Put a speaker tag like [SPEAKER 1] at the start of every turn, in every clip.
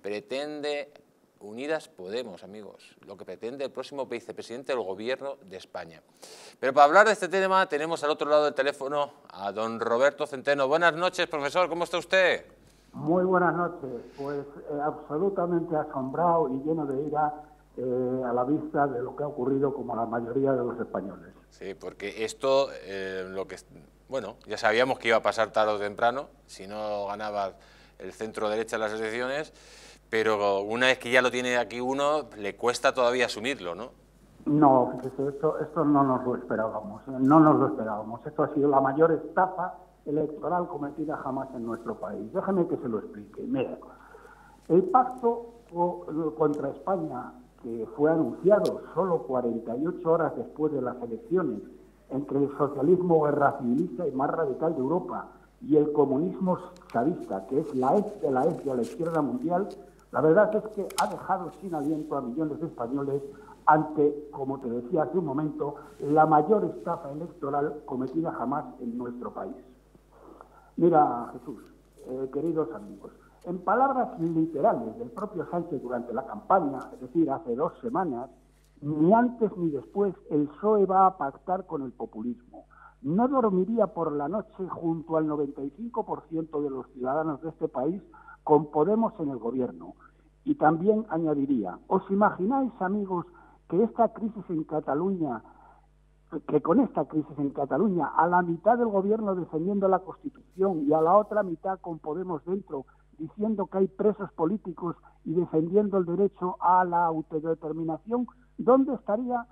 [SPEAKER 1] pretende Unidas Podemos, amigos, lo que pretende el próximo vicepresidente del Gobierno de España. Pero para hablar de este tema tenemos al otro lado del teléfono a don Roberto Centeno. Buenas noches, profesor, ¿cómo está usted?
[SPEAKER 2] Muy buenas noches, pues absolutamente asombrado y lleno de ira a la vista de lo que ha ocurrido como a la mayoría de los españoles.
[SPEAKER 1] Sí, porque esto, bueno, ya sabíamos que iba a pasar tarde o temprano, si no ganaba el centro derecha en las elecciones, pero una vez que ya lo tiene aquí uno, le cuesta todavía asumirlo, ¿no?
[SPEAKER 2] No, fíjese, esto no nos lo esperábamos, no nos lo esperábamos. Esto ha sido la mayor estafa electoral cometida jamás en nuestro país. Déjame que se lo explique. Mira, el pacto contra España, que fue anunciado solo 48 horas después de las elecciones, entre el socialismo guerra civilista y más radical de Europa y el comunismo chavista, que es la ex de la izquierda mundial, la verdad es que ha dejado sin aliento a millones de españoles ante, como te decía hace un momento, la mayor estafa electoral cometida jamás en nuestro país. Mira, Jesús, queridos amigos, en palabras literales del propio Sánchez durante la campaña, es decir, hace 2 semanas, ni antes ni después el PSOE va a pactar con el populismo. No dormiría por la noche junto al 95% de los ciudadanos de este país con Podemos en el gobierno. Y también añadiría, ¿os imagináis, amigos, que con esta crisis en Cataluña, a la mitad del gobierno defendiendo la Constitución y a la otra mitad con Podemos dentro, diciendo que hay presos políticos y defendiendo el derecho a la autodeterminación, ¿dónde estaría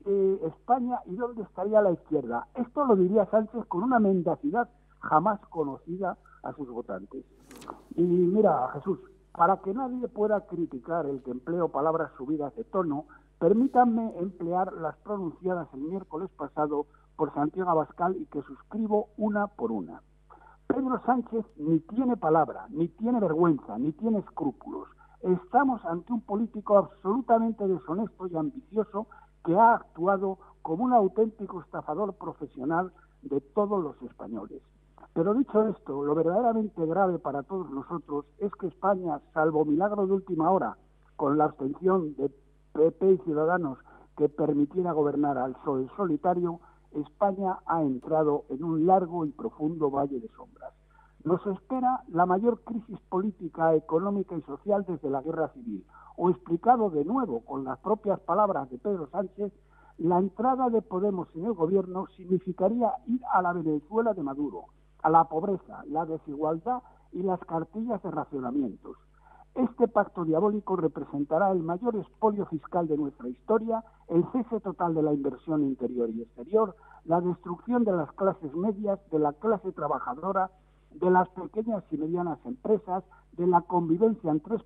[SPEAKER 2] España y dónde estaría la izquierda? Esto lo diría Sánchez con una mendacidad jamás conocida a sus votantes. Y mira, Jesús, para que nadie pueda criticar el que empleo palabras subidas de tono, permítanme emplear las pronunciadas el miércoles pasado por Santiago Abascal y que suscribo una por una. Pedro Sánchez ni tiene palabra, ni tiene vergüenza, ni tiene escrúpulos. Estamos ante un político absolutamente deshonesto y ambicioso que ha actuado como un auténtico estafador profesional de todos los españoles. Pero dicho esto, lo verdaderamente grave para todos nosotros es que España, salvo milagro de última hora, con la abstención de PP y Ciudadanos que permitiera gobernar al PSOE solitario, España ha entrado en un largo y profundo valle de sombras. Nos espera la mayor crisis política, económica y social desde la guerra civil, o explicado de nuevo con las propias palabras de Pedro Sánchez, la entrada de Podemos en el gobierno significaría ir a la Venezuela de Maduro, a la pobreza, la desigualdad y las cartillas de racionamientos. Este pacto diabólico representará el mayor expolio fiscal de nuestra historia, el cese total de la inversión interior y exterior, la destrucción de las clases medias, de la clase trabajadora, de las pequeñas y medianas empresas, de la convivencia entre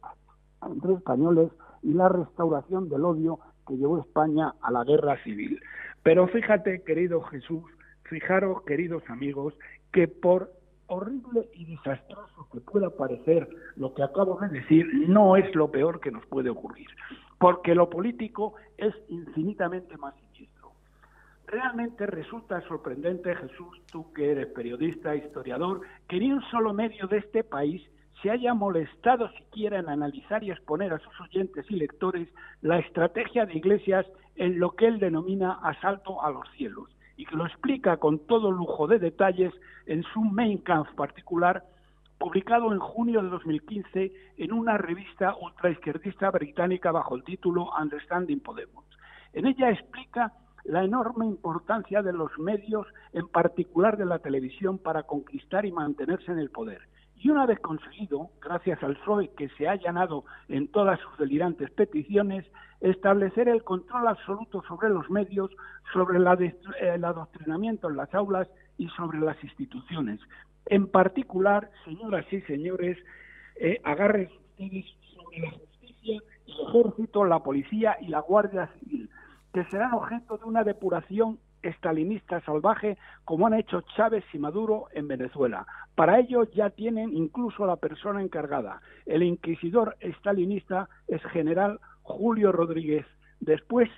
[SPEAKER 2] españoles y la restauración del odio que llevó España a la guerra civil. Pero fíjate, querido Jesús, fijaros, queridos amigos, que por horrible y desastroso que pueda parecer lo que acabo de decir, no es lo peor que nos puede ocurrir, porque lo político es infinitamente más siniestro. Realmente resulta sorprendente, Jesús, tú que eres periodista, historiador, que ni un solo medio de este país se haya molestado siquiera en analizar y exponer a sus oyentes y lectores la estrategia de Iglesias en lo que él denomina asalto a los cielos, y que lo explica con todo lujo de detalles en su Mein Kampf particular, publicado en junio de 2015 en una revista ultraizquierdista británica bajo el título Understanding Podemos. En ella explica la enorme importancia de los medios, en particular de la televisión, para conquistar y mantenerse en el poder. Y una vez conseguido, gracias al PSOE que se ha allanado en todas sus delirantes peticiones, establecer el control absoluto sobre los medios, sobre el adoctrinamiento en las aulas y sobre las instituciones. En particular, señoras y señores, agárrense ustedes sobre la justicia, el ejército, la policía y la Guardia Civil, que serán objeto de una depuración estalinista salvaje como han hecho Chávez y Maduro en Venezuela. Para ello ya tienen incluso la persona encargada. El inquisidor estalinista es general Julio Rodríguez. Después,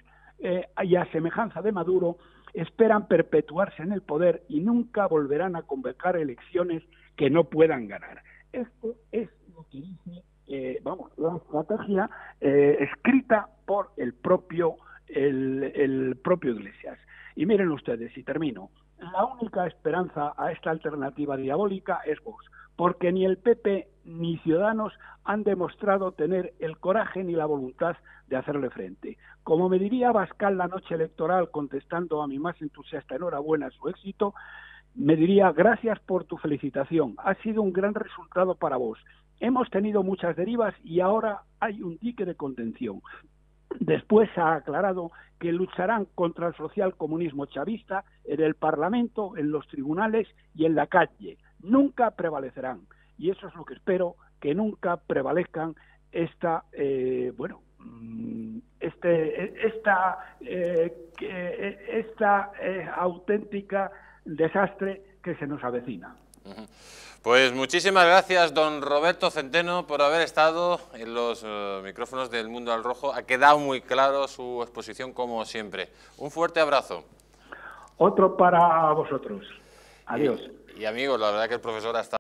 [SPEAKER 2] y a semejanza de Maduro, esperan perpetuarse en el poder y nunca volverán a convocar elecciones que no puedan ganar. Esto es lo que dice la estrategia escrita por el propio Iglesias. Y miren ustedes, y termino, la única esperanza a esta alternativa diabólica es Vox, porque ni el PP ni Ciudadanos han demostrado tener el coraje ni la voluntad de hacerle frente. Como me diría Abascal la noche electoral contestando a mi más entusiasta enhorabuena a su éxito, me diría: gracias por tu felicitación, ha sido un gran resultado para vos. Hemos tenido muchas derivas y ahora hay un dique de contención. Después ha aclarado que lucharán contra el socialcomunismo chavista en el Parlamento, en los tribunales y en la calle. Nunca prevalecerán. Y eso es lo que espero, que nunca prevalezcan esta auténtica desastre que se nos avecina.
[SPEAKER 1] Pues muchísimas gracias, don Roberto Centeno, por haber estado en los micrófonos del Mundo al Rojo. Ha quedado muy claro su exposición, como siempre. Un fuerte abrazo.
[SPEAKER 2] Otro para vosotros. Adiós.
[SPEAKER 1] Y amigos, la verdad que el profesor ha estado...